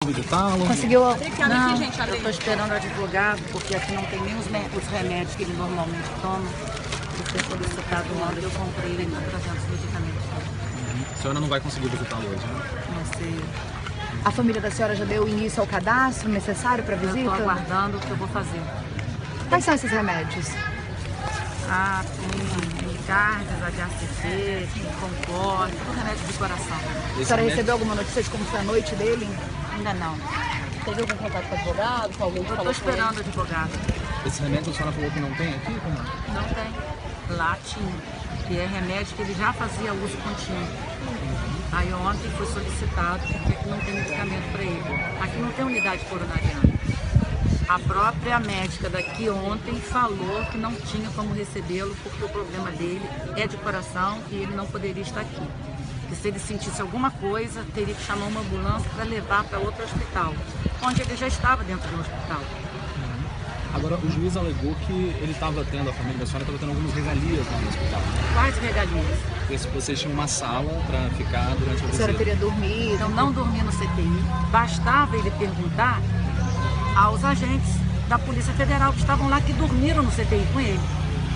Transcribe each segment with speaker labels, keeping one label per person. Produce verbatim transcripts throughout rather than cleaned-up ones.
Speaker 1: visitá-lo?
Speaker 2: Conseguiu?
Speaker 3: Não, eu estou esperando o advogado, porque aqui não tem nem os, os remédios que ele normalmente toma. Eu tenho solicitado ontem, eu comprei ele aqui trazendo os medicamentos.
Speaker 1: Uhum. A senhora não vai conseguir visitá-lo hoje, né?
Speaker 3: Não sei.
Speaker 2: A família da senhora já deu início ao cadastro necessário para visita?
Speaker 3: Eu estou aguardando o que eu vou fazer.
Speaker 2: Quais são esses remédios?
Speaker 3: Ah, tem Micardes, H C C, tem Concorde, tudo remédio de coração.
Speaker 2: A senhora recebeu alguma notícia de como foi a noite dele?
Speaker 3: Ainda não.
Speaker 2: Teve algum contato com o advogado, com alguém que
Speaker 3: Eu
Speaker 2: falou
Speaker 3: estou esperando o advogado.
Speaker 1: Esse remédio a senhora falou que não tem aqui? Como?
Speaker 3: Não tem. Lá tinha. Que é remédio que ele já fazia uso contínuo. Aí ontem foi solicitado porque aqui não tem medicamento para ele. Aqui não tem unidade coronariana. A própria médica daqui ontem falou que não tinha como recebê-lo porque o problema dele é de coração e ele não poderia estar aqui. Que se ele sentisse alguma coisa, teria que chamar uma ambulância para levar para outro hospital, onde ele já estava dentro do hospital.
Speaker 1: Agora, o juiz alegou que ele estava tendo, a família da senhora estava tendo algumas regalias lá no hospital.
Speaker 3: Quais regalias?
Speaker 1: Porque se vocês tinham uma sala para ficar durante a visita.
Speaker 2: A senhora teria dormido?
Speaker 3: Eu não dormi no C T I. Bastava ele perguntar aos agentes da Polícia Federal que estavam lá, que dormiram no C T I com ele.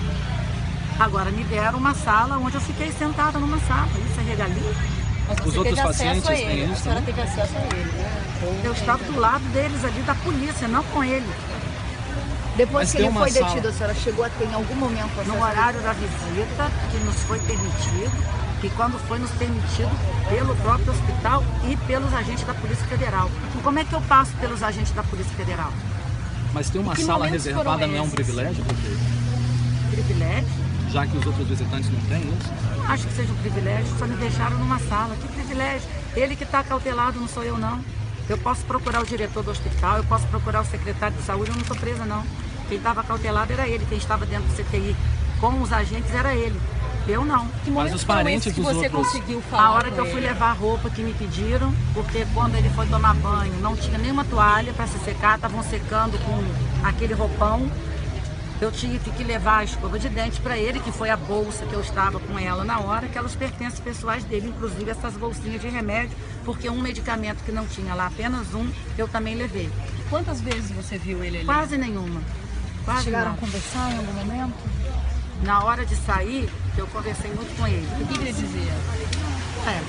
Speaker 3: Agora me deram uma sala onde eu fiquei sentada numa sala. Isso é regalia?
Speaker 2: Mas
Speaker 1: Os outros pacientes têm isso?
Speaker 2: A senhora teve acesso a ele, né?
Speaker 3: Eu estava do lado deles ali, da polícia, não com ele.
Speaker 2: Depois
Speaker 1: Mas
Speaker 2: que
Speaker 1: tem
Speaker 2: ele
Speaker 1: uma
Speaker 2: foi
Speaker 1: sala.
Speaker 2: detido, a senhora chegou a ter em algum momento acesso
Speaker 3: No
Speaker 2: a
Speaker 3: horário da visita, que nos foi permitido, que quando foi nos permitido pelo próprio hospital e pelos agentes da Polícia Federal. Como é que eu passo pelos agentes da Polícia Federal?
Speaker 1: Mas ter uma
Speaker 2: Que
Speaker 1: sala
Speaker 2: momentos
Speaker 1: reservada
Speaker 2: foram
Speaker 1: não é um
Speaker 2: esses?
Speaker 1: privilégio, prefeito?
Speaker 3: Privilégio?
Speaker 1: Já que os outros visitantes não têm isso?
Speaker 3: Acho que seja um privilégio, só me deixaram numa sala. Que privilégio? Ele que está cautelado, não sou eu não. Eu posso procurar o diretor do hospital, eu posso procurar o secretário de saúde, eu não estou presa não. Quem estava cautelado era ele, quem estava dentro do C T I com os agentes era ele. Eu não.
Speaker 1: Mas os parentes
Speaker 2: que
Speaker 1: dos
Speaker 2: você
Speaker 1: outros...
Speaker 2: conseguiu falar
Speaker 3: A hora
Speaker 2: com
Speaker 3: que eu fui
Speaker 2: ele?
Speaker 3: levar a roupa que me pediram, porque quando ele foi tomar banho não tinha nenhuma toalha para se secar, estavam secando com aquele roupão. Eu tive que levar a escova de dente para ele, que foi a bolsa que eu estava com ela na hora, aquelas pertences pessoais dele, inclusive essas bolsinhas de remédio, porque um medicamento que não tinha lá, apenas um, eu também levei.
Speaker 4: Quantas vezes você viu ele ali?
Speaker 3: Quase nenhuma. Quase
Speaker 2: Chegaram a
Speaker 3: não.
Speaker 2: conversar em algum momento?
Speaker 3: Na hora de sair, eu conversei muito com ele.
Speaker 4: O que ele dizia?
Speaker 3: É.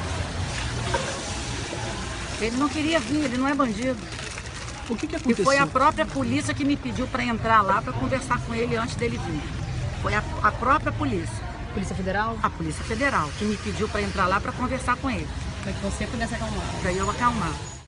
Speaker 3: Ele não queria vir, ele não é bandido.
Speaker 1: O que, que
Speaker 3: E
Speaker 1: aconteceu?
Speaker 3: foi a própria polícia que me pediu para entrar lá para conversar com ele antes dele vir. Foi a, a própria polícia,
Speaker 2: Polícia Federal?
Speaker 3: a Polícia Federal, que me pediu para entrar lá para conversar com ele,
Speaker 4: Para que você pudesse acalmar.
Speaker 3: para eu acalmar.